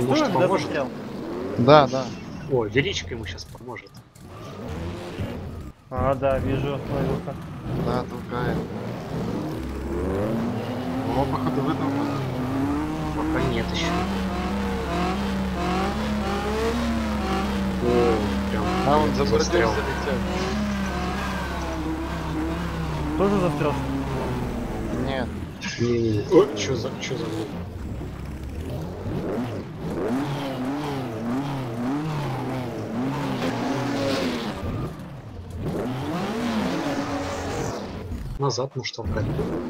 может, да, поможет? застрял? Да, да. О, величко ему сейчас поможет. А, да, вижу, остановился. Да, толкает. О, походу вытолкнул. Пока нет еще. О, прям А, он за бордюр застрял. залетел. Тоже застрял? Нет. Не-не-не. О, что за звук? Назад, может, толкать.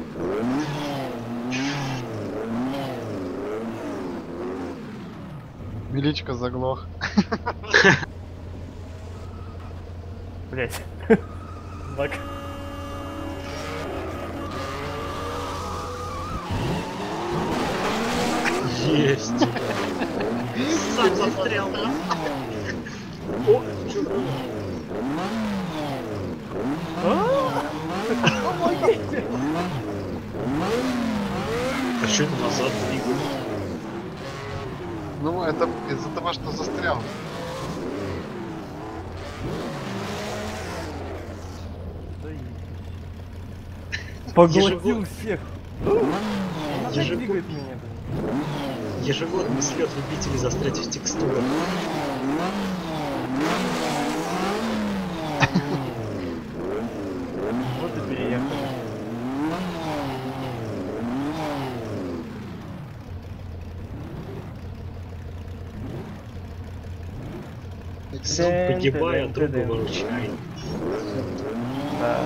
Величко заглох. Блять. Лак. Есть! Сам застрял. О, что было? Помогите! А что это назад двигали? Ну, это из-за того, что застрял. Поглотил всех. Он опять Ежегодно. двигает меня, блин. Ежегодный слет любителей застрять в текстурах. Вот и переехали. Сам погибая, друга выручай. Да.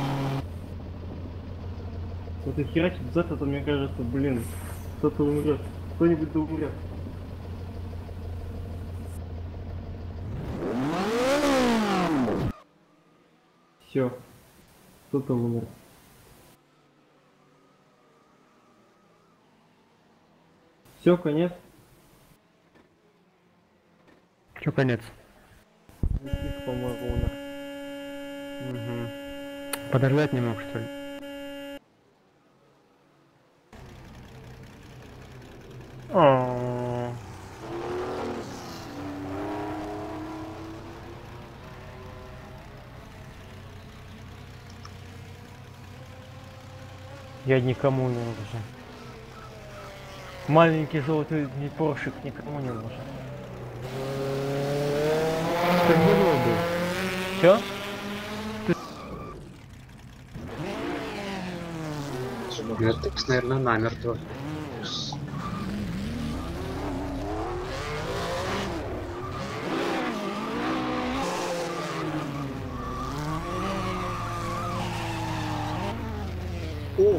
Вот и херачит за это, мне кажется, блин, кто-то умрет. Кто-нибудь да умрет. Все. Кто-то умер. Все, конец. Чё конец? Никих, по-моему, умер. Угу. Подождать не мог, что ли? А. Я никому не нужен. Маленький желтый поршик никому не нужен. Ты герой был. Все? Мертвекс, наверное, намертво. О!